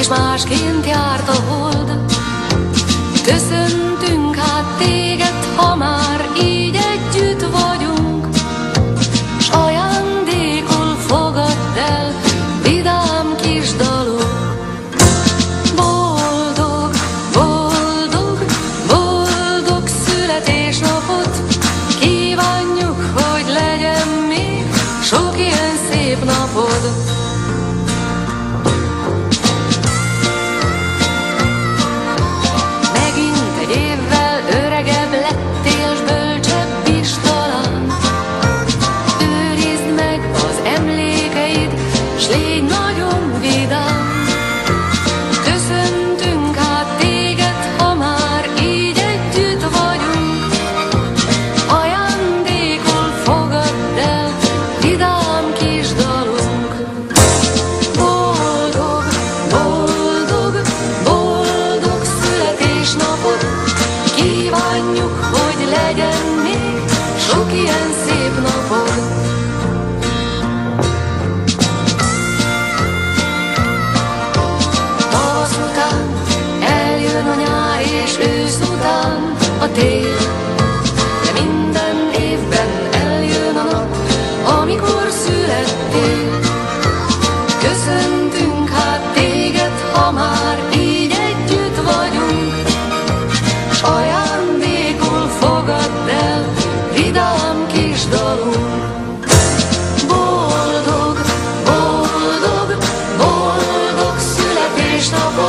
és másként járt a hold. Köszöntünk hát téged, ha már így együtt vagyunk, s ajándékul fogadd el vidám kis dalunk. Boldog, boldog, boldog születésnapot kívánjuk, hogy legyen még sok ilyen szép napod. Kívánjuk, hogy legyen még sok ilyen szép napod. Tavasz után eljön a nyár, és ősz után a tél, de minden évben eljön a nap, amikor születtél. Köszöntünk hát téged, ha már így együtt vagyunk, s ajándékul fogadd el vidám kis dalunk. Boldog, boldog, boldog születésnapot